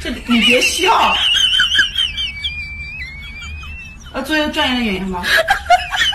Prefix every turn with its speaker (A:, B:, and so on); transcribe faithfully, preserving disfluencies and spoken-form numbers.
A: 这你别笑。要做一个专业的演员吗？